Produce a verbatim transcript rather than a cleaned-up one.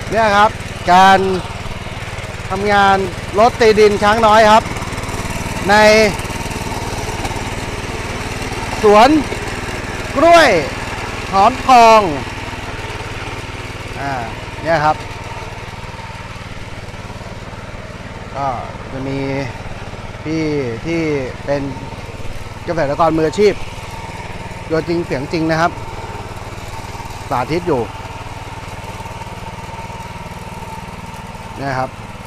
เนี่ยครับการทำงานรถตีดินช้างน้อยครับในสวนกล้วยหอมทองอ่าเนี่ยครับก็จะมีพี่ที่เป็นเกษตรกรมืออาชีพตัวจริงเสียงจริงนะครับสาธิตอยู่นะครับ